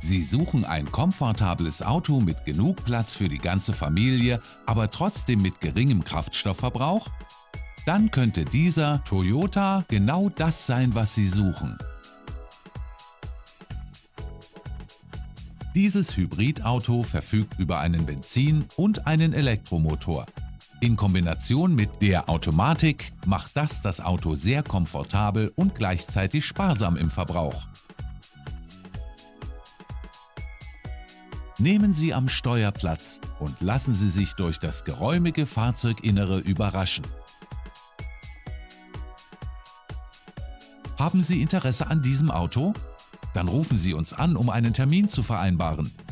Sie suchen ein komfortables Auto mit genug Platz für die ganze Familie, aber trotzdem mit geringem Kraftstoffverbrauch? Dann könnte dieser Toyota genau das sein, was Sie suchen. Dieses Hybridauto verfügt über einen Benzin- und einen Elektromotor. In Kombination mit der Automatik macht das Auto sehr komfortabel und gleichzeitig sparsam im Verbrauch. Nehmen Sie am Steuer Platz und lassen Sie sich durch das geräumige Fahrzeuginnere überraschen. Haben Sie Interesse an diesem Auto? Dann rufen Sie uns an, um einen Termin zu vereinbaren.